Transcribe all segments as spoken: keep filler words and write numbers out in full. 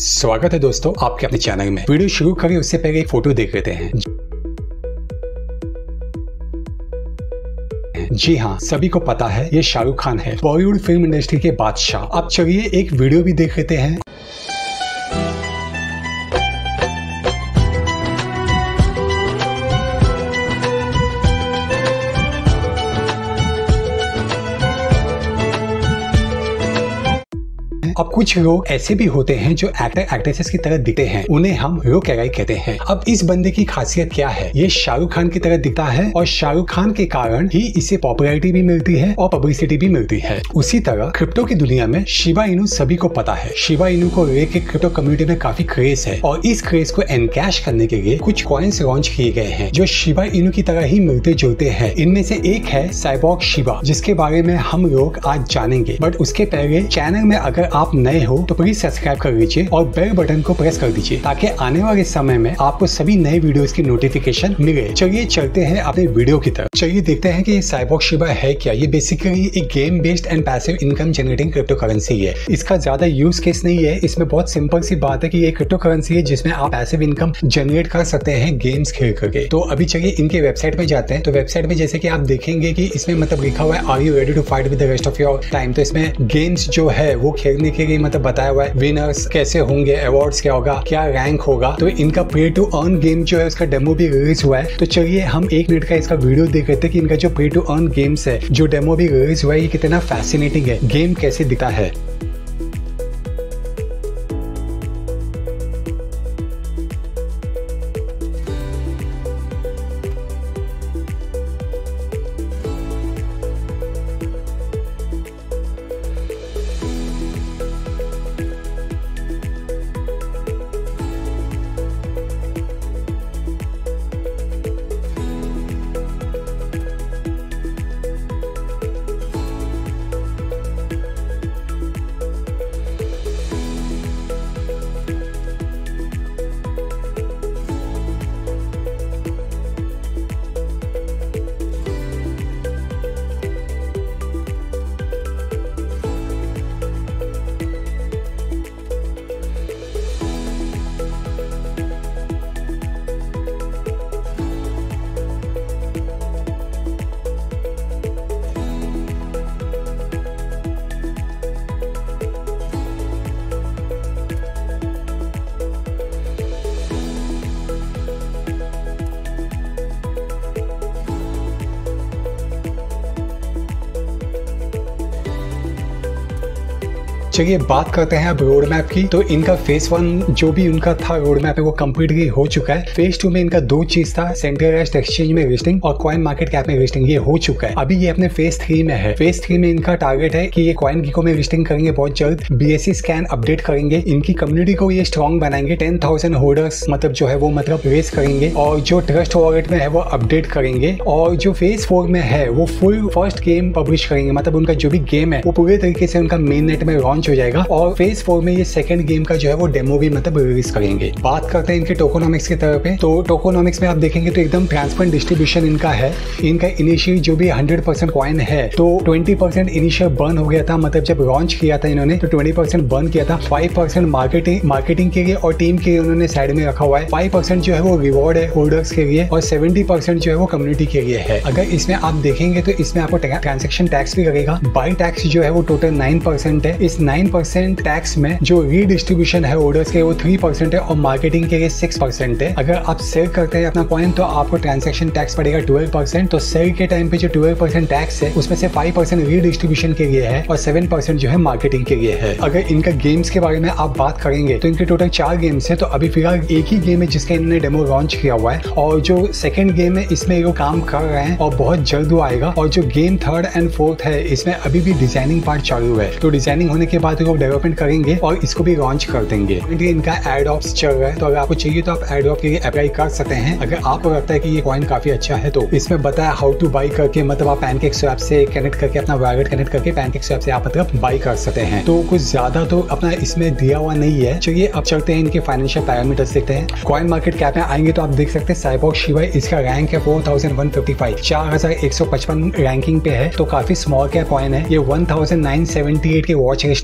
स्वागत है दोस्तों आपके अपने चैनल में। वीडियो शुरू करें उससे पहले एक फोटो देख लेते हैं। जी हाँ, सभी को पता है ये शाहरुख खान है, बॉलीवुड फिल्म इंडस्ट्री के बादशाह। अब चलिए एक वीडियो भी देख लेते हैं। अब कुछ लोग ऐसे भी होते हैं जो एक्टर एक्ट्रेसेस की तरह दिखते हैं, उन्हें हम हीरो कैरेक्टर कहते हैं। अब इस बंदे की खासियत क्या है? ये शाहरुख खान की तरह दिखता है और शाहरुख खान के कारण ही इसे पॉपुलैरिटी भी मिलती है और पब्लिसिटी भी मिलती है। उसी तरह क्रिप्टो की दुनिया में शिबा इनू सभी को पता है। शिबा इनू को लेकर क्रिप्टो कम्युनिटी में काफी क्रेज है और इस क्रेज को एनकैश करने के लिए कुछ कॉइन्स लॉन्च किए गए हैं जो शिबा इनू की तरह ही मिलते जुलते हैं। इनमें से एक है साइबॉर्ग शिबा, जिसके बारे में हम लोग आज जानेंगे। बट उसके पहले चैनल में अगर आप नए हो तो प्लीज सब्सक्राइब कर लीजिए और बेल बटन को प्रेस कर दीजिए ताकि आने वाले समय में आपको सभी नए वीडियोस की नोटिफिकेशन मिले। चलिए चलते हैं अपने वीडियो की तरफ। चलिए देखते हैं कि ये साइबॉर्ग शिबा है क्या। ये बेसिकली एक game based and passive income generating crypto currency है। इसका ज्यादा यूज केस नहीं है। इसमें बहुत सिंपल सी बात है कि ये क्रिप्टो करेंसी है जिसमें आप पैसिव इनकम जनरेट कर सकते हैं गेम्स खेल करके। तो अभी चलिए इनके वेबसाइट में जाते हैं। तो वेबसाइट में जैसे कि आप देखेंगे कि इसमें मतलब लिखा हुआ है are you ready to fight with the rest of your time. तो इसमें गेम्स जो है वो खेलने के लिए मतलब बताया हुआ है, विनर्स कैसे होंगे, अवार्ड्स क्या होगा, क्या रैंक होगा। तो इनका पे टू अर्न गेम जो है उसका डेमो भी रिलीज हुआ है। तो चलिए हम एक मिनट का इसका वीडियो देख लेते हैं कि इनका जो पे टू अर्न गेम्स है, जो डेमो भी रिलीज हुआ है, ये कितना फैसिनेटिंग है, गेम कैसे दिखता है। चलिए बात करते हैं अब रोड मैप की। तो इनका फेज वन जो भी उनका था रोड मैप है वो कम्प्लीटली हो चुका है। फेज टू में इनका दो चीज था, सेंट्रलाइज्ड एक्सचेंज में लिस्टिंग और कॉइन मार्केट कैप में लिस्टिंग, ये हो चुका है। अभी ये अपने फेज थ्री में है। फेज थ्री में इनका टारगेट है कि ये कॉइन गीको में लिस्टिंग करेंगे बहुत जल्द, बीएससी स्कैन अपडेट करेंगे, इनकी कम्युनिटी को ये स्ट्रॉन्ग बनाएंगे, टेन थाउजेंड होल्डर्स मतलब जो है वो मतलब रेस करेंगे और जो ट्रस्ट वॉलेट में है वो अपडेट करेंगे और जो फेज फोर में है वो फुल फर्स्ट गेम पब्लिश करेंगे। मतलब उनका जो भी गेम है वो पूरे तरीके से उनका मेन नेट में लॉन्च हो जाएगा और फेज फोर में ये सेकंड गेम का जो है वो डेमो भी मतलब रिलीज करेंगे। बात करते हैं इनके टोकोनॉमिक्स की तरफ पे। तो टोकोनॉमिक्स में आप देखेंगे तो एकदम ट्रांसपेरेंट डिस्ट्रीब्यूशन इनका है। इनका इनिशियल जो भी हंड्रेड परसेंट कॉइन है तो ट्वेंटी परसेंट इनिशियल बर्न हो गया था, मतलब जब लॉन्च किया था इन्होंने तो ट्वेंटी परसेंट बर्न किया था। फाइव परसेंट मार्केटिंग मार्केटिंग के लिए और टीम के लिए उन्होंने साइड में रखा हुआ है। फाइव परसेंट जो है वो रिवॉर्ड है होल्डर्स के लिए और सेवेंटी परसेंट जो है वो कम्युनिटी के लिए है। अगर इसमें आप देखेंगे तो इसमें आपको ट्रांजेक्शन टैक्स भी लगेगा। बाई टैक्स जो है वो टोटल नाइन परसेंट है। इस नाइन परसेंट टैक्स में जो रीडिस्ट्रीब्यूशन है ऑर्डर्स के वो थ्री परसेंट है और मार्केटिंग के लिए सिक्स परसेंट है। अगर आप सेल करते हैं अपना कॉइन तो आपको ट्रांजैक्शन टैक्स पड़ेगा ट्वेल्व परसेंट। तो सेल के टाइम पे जो ट्वेल्व परसेंट टैक्स है उसमें से फाइव परसेंट रीडिस्ट्रीब्यूशन के लिए है और सेवन परसेंट जो है मार्केटिंग के लिए है। अगर इनका गेम्स के बारे में आप बात करेंगे तो इनके टोटल चार गेम्स है। तो अभी फिलहाल एक ही गेम है जिसका इन्होंने डेमो लॉन्च किया हुआ है और जो सेकंड गेम है इसमें वो काम कर रहे हैं और बहुत जल्द वो आएगा। और जो गेम थर्ड एंड फोर्थ है इसमें अभी भी डिजाइनिंग पार्ट चालू है। तो डिजाइनिंग होने के बाद वो डेवलपमेंट करेंगे और इसको भी लॉन्च कर देंगे। इनका एड ऑप्स चल रहा है तो अगर आपको चाहिए तो आप एड ऑप के लिए अप्लाई कर सकते हैं। अगर आपको लगता है कि ये कॉइन काफी अच्छा है तो इसमें बताया हाउ टू बाई करके, मतलब आप पैनकेक स्वैप से कनेक्ट करके अपना वॉलेट कनेक्ट करके पैनकेक स्वैप से आप मतलब बाई कर सकते हैं। तो कुछ ज्यादा तो अपना इसमें दिया हुआ नहीं है। चलिए अब चलते हैं इनके फाइनेंशियल पैरामीटर्स देखते हैं। कॉइन मार्केट कैप में आएंगे तो आप देख सकते हैं साइबॉर्ग शिबा, इसका रैंक है four thousand one fifty five, चार हजार एक सौ पचपन रैंकिंग पे है। तो काफी स्मॉल कैप कॉइन है। ये one thousand nine seventy eight के वॉच लिस्ट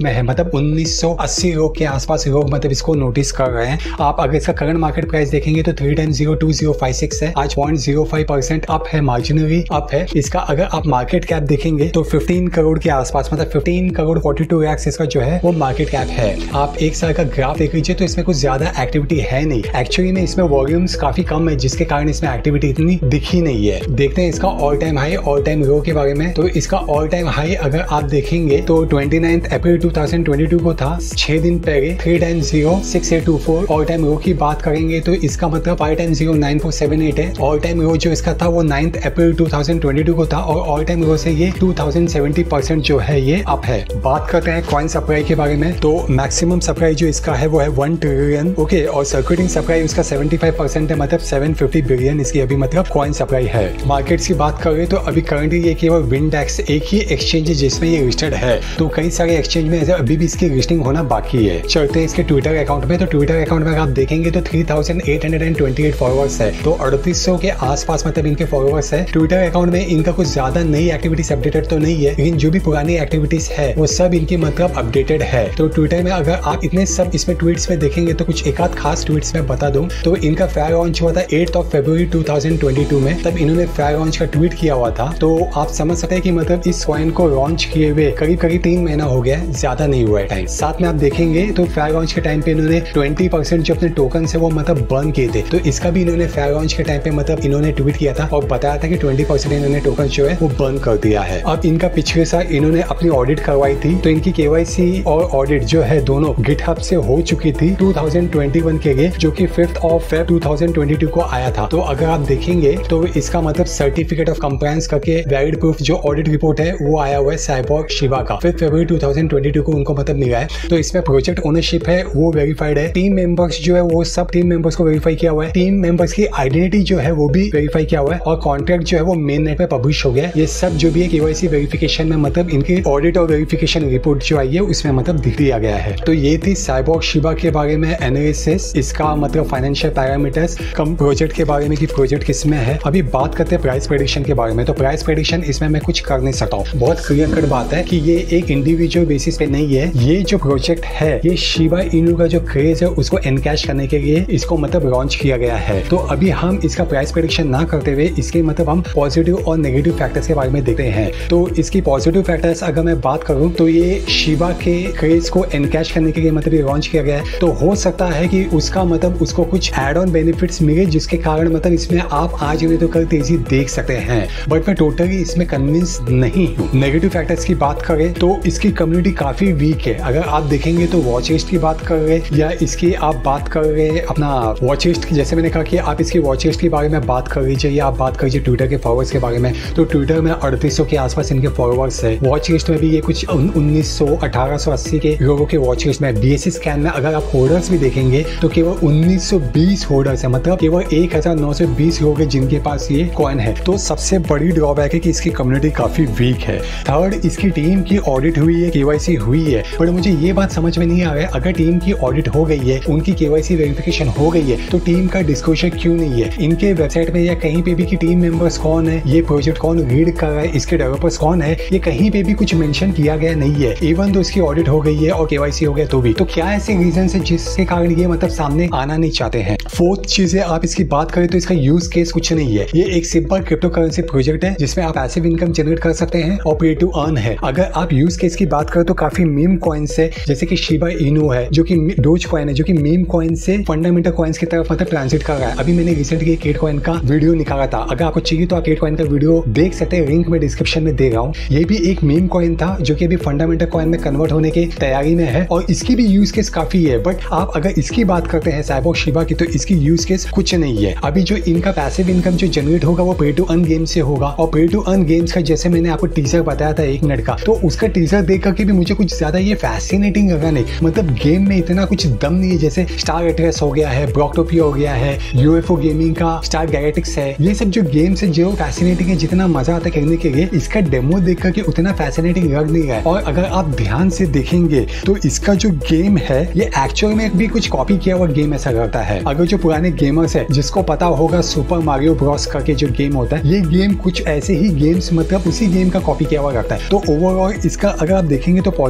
में है, मतलब उन्नीस सौ अस्सी लोग के आसपास लोग मतलब इसको नोटिस कर रहे हैं। आप अगर इसका करंट मार्केट प्राइस देखेंगे तो three times zero two zero five six है, आज point zero five percent up है, मार्जिनली अप है। इसका अगर आप मार्केट कैप देखेंगे तो फिफ्टीन करोड़ के आसपास, मतलब fifteen crore forty two lakh इसका जो है वो मार्केट कैप है। आप एक साल का ग्राफ देख लीजिए तो इसमें कुछ ज्यादा एक्टिविटी है नहीं, एक्चुअली में इसमें वॉल्यूम्स काफी कम है, जिसके कारण इसमें एक्टिविटी इतनी दिखी नहीं है। देखते हैं इसका all time high all time low के बारे में। तो इसका ऑल टाइम हाई अगर आप देखेंगे तो twenty ninth April two thousand twenty two को था, छह दिन पहले three time zero six eight two four. All time low की बात करेंगे तो इसका मतलब five time zero nine four seven eight है। ऑल टाइम लो जो इसका था वो ninth April two thousand twenty two को था और ऑल टाइम लो से ये टू थाउजेंड सेवेंटी परसेंट जो है ये अप है। बात करते हैं कॉइन सप्लाई के बारे में, तो मैक्सिमम सप्लाई जो इसका है वो है वन ट्रिलियन, ओके, और सर्कुलेटिंग सप्लाई उसका सेवेंटी फाइव परसेंट है, मतलब सेवन फिफ्टी बिलियन इसकी अभी मतलब कॉइन सप्लाई है। मार्केट्स की बात करें तो अभी करंटली ये केवल विंडेक्स एक ही एक्सचेंज है जिसमें ये लिस्टेड है, तो कई सारे एक्सचेंज में अभी भी इसकी लिस्टिंग होना बाकी है। चलते हैं इसके ट्विटर अकाउंट में, तो ट्विटर अकाउंट में अगर आप देखेंगे तो three thousand eight hundred twenty eight followers है, तो अड़तीस सौ के आसपास मतलब इनके फॉलोअर्स है। ट्विटर अकाउंट में इनका कुछ ज्यादा नई एक्टिविटीज अपडेटेड तो नहीं है, लेकिन जो भी पुरानी एक्टिविटीज है वो सब इनकी मतलब अपडेटेड है। तो ट्विटर में अगर आप इतने सब इसमें ट्वीट्स में देखेंगे तो कुछ एक आध खास ट्वीट्स में बता दूं तो इनका फेयर लॉन्च हुआ था eight of February two thousand twenty two में, तब इन्होंने फेयर लॉन्च का ट्वीट किया हुआ था। तो आप समझ सकते हैं कि मतलब इस कॉइन को लॉन्च किए हुए करीब करीब तीन महीना हो गया है, ज्यादा नहीं हुआ है टाइम। साथ में आप देखेंगे तो फेयर लॉन्च के टाइम पे इन्होंने ट्वेंटी परसेंट जो अपने टोकन है वो मतलब बर्न किए थे, तो इसका भी इन्होंने फेयर लॉन्च के टाइम पे मतलब इन्होंने ट्वीट किया था और बताया था कि ट्वेंटी परसेंट इन्होंने टोकन जो है वो बर्न कर दिया है। अब इनका पिछले साल इन्होंने अपनी ऑडिट करवाई थी, तो इनकी केवाईसी और ऑडिट जो है दोनों गिटहब से हो चुकी थी टू थाउजेंड ट्वेंटी वन के लिए, जो कि fifth of Feb two thousand twenty two को आया था। तो अगर आप देखेंगे तो इसका मतलब सर्टिफिकेट ऑफ कंप्लायंस करके वैलिड प्रूफ जो ऑडिट रिपोर्ट है वो आया हुआ है साइबॉर्ग शिबा का, fifth February two thousand twenty two को उनको मतलब मिला है। तो इसमें प्रोजेक्ट ओनरशिप है वो वेरीफाइड है, टीम मेंबर्स जो है वो सब टीम मेंबर्स को वेरीफाई किया हुआ है, टीम मेंबर्स की आइडेंटिटी जो है वो भी वेरीफाई किया हुआ है और कॉन्ट्रैक्ट जो है वो मेन नेट पे पब्लिश हो गया है। ये सब जो भी है केवाईसी वेरिफिकेशन में मतलब इनकी ऑडिट और वेरिफिकेशन रिपोर्ट जो आई है उसमें मतलब दिख दिया गया है। तो ये थी साइबॉर्ग शिबा के बारे में एनालिसिस, इसका मतलब फाइनेंशियल पैरामीटर्स, कम प्रोजेक्ट के बारे में कि प्रोजेक्ट किसमें है। अभी बात करते हैं प्राइस प्रेडिक्शन के बारे में, तो प्राइस प्रेडिक्शन इसमें मैं कुछ कर नहीं सकता हूँ, बहुत क्लियर कट बात है कि ये एक इंडिविजुअल बेसिस पे नहीं है। ये जो प्रोजेक्ट है ये शिबा इनू का जो क्रेज है उसको एनकैश करने के लिए इसको मतलब लॉन्च किया गया है। तो अभी हम इसका प्राइस प्रेडिक्शन ना करते हुए इसके मतलब हम पॉजिटिव और नेगेटिव फैक्टर्स के बारे में देखते हैं। तो इसकी पॉजिटिव फैक्टर्स अगर मैं बात करूं तो ये शिबा के क्रेज को एनकैश करने के लिए मतलब ये लॉन्च किया गया है, तो हो सकता है कि उसका मतलब उसको कुछ एड ऑन बेनिफिट्स मिले जिसके कारण मतलब इसमें आप आज नहीं तो कल तेजी देख सकते हैं, बट मैं टोटली इसमें कन्विंस नहीं हूँ। नेगेटिव फैक्टर्स की बात करें तो इसकी कम्युनिटी काफी वीक है। अगर आप देखेंगे तो वॉच लिस्ट की बात कर रहे या इसकी आप बात कर रहे अपना वॉच लिस्ट की, जैसे मैंने कहा कि आप इसकी वॉच लिस्ट के बारे में बात कर लीजिए या आप बात करिए ट्विटर के फॉलोअर्स के बारे में, तो ट्विटर में अड़तीस सौ के आसपास इनके फॉलोअर्स है। वॉच लिस्ट में भी ये कुछ उन्नीस सौ अठारह सौ अस्सी के लोगों के वॉच लिस्ट में। बीएससी स्कैन में अगर आप होल्डर्स भी देखेंगे तो केवल उन्नीस सौ बीस होल्डर्स है, मतलब केवल एक हजार नौ सौ बीस लोग हैं जिनके पास ये कॉइन है। तो सबसे बड़ी ड्रॉबैक है कि इसकी कम्युनिटी काफी वीक है। थर्ड, इसकी टीम की ऑडिट हुई है, केवाईसी हुई है, पर मुझे ये बात समझ में नहीं आ रहा है अगर टीम की ऑडिट हो गई है, उनकी केवाईसी वेरिफिकेशन हो गई है, तो टीम का डिस्क्लोजर क्यों नहीं है इनके वेबसाइट में या कहीं पे भी कि टीम मेंबर्स कौन है, ये प्रोजेक्ट कौन रीड कर रहा है, इसके डेवलपर्स कौन है, ये कहीं पे भी कुछ मेंशन किया गया नहीं है। इवन तो इसकी ऑडिट हो गई है और केवाईसी हो गया तो भी, तो क्या ऐसे रीजन है जिसके कारण ये मतलब सामने आना नहीं चाहते हैं। फोर्थ चीज है, आप इसकी बात करें तो इसका यूज केस कुछ नहीं है। ये एक सिंपल क्रिप्टो करेंसी प्रोजेक्ट है जिसमें आप पैसिव इनकम जनरेट कर सकते हैं और पे टू अर्न है। अगर आप यूज केस की बात करें तो काफी मीम कॉइन्स है, जैसे कि शिबा इनू है जो कि डोज कॉइन है, जो कि मीम कॉइन से फंडामेंटल कॉइन्स की तरफ मतलब ट्रांजिट कर रहा है। अभी मैंने रिसेंटली केट कॉइन का वीडियो निकाला था, अगर आपको चाहिए तो आप केट कॉइन का वीडियो देख सकते हैं, लिंक में डिस्क्रिप्शन में दे रहा हूँ। ये भी एक मीम कॉइन था जो कि अभी फंडामेंटल कॉइन में कन्वर्ट होने की तैयारी में है और इसकी भी यूज केस काफी है। बट आप अगर इसकी बात करते हैं साइबॉर्ग शिबा की, तो इसकी यूज केस कुछ नहीं है। अभी जो इनका पैसिव इनकम जो जनरेट होगा वो पे टू अर्न गेम से होगा और पे टू अर्न गेम्स का जैसे मैंने आपको टीजर बताया था एक मिनट का, तो उसका टीजर देख करके भी मुझे कुछ ज्यादा ये फैसिनेटिंग लगा नहीं। मतलब गेम में इतना कुछ दम नहीं है, जैसे स्टार एट्रेस हो गया है, ब्लॉकटोपिया हो गया है, यूएफओ गेमिंग का स्टार गैलेक्टिक्स है, ये सब जो गेम्स है जो फैसिनेटिंग है, जितना मजा आता है खेलने के लिए, इसका डेमो देख करके उतना फैसिनेटिंग लग नहीं रहा है। और अगर आप ध्यान से देखेंगे तो इसका जो गेम है ये एक्चुअल में भी कुछ कॉपी किया हुआ गेम ऐसा करता है। अगर जो पुराने गेमर्स है जिसको पता होगा सुपर मारियो ब्रॉस करके जो गेम होता है, ये गेम कुछ ऐसे ही गेम्स मतलब उसी गेम का कॉपी किया हुआ करता है। तो ओवरऑल इसका अगर आप देखेंगे तो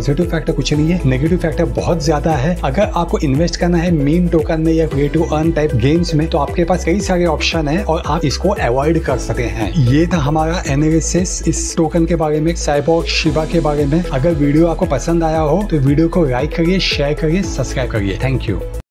पॉजिटिव फैक्टर कुछ नहीं है, नेगेटिव फैक्टर बहुत ज्यादा है। अगर आपको इन्वेस्ट करना है मीम टोकन में या create to earn type games में तो आपके पास कई सारे ऑप्शन है और आप इसको अवॉइड कर सकते हैं। ये था हमारा एनालिसिस इस टोकन के बारे में, साइबॉर्ग शिबा के बारे में। अगर वीडियो आपको पसंद आया हो तो वीडियो को लाइक करिए, शेयर करिए, सब्सक्राइब करिए। Thank you.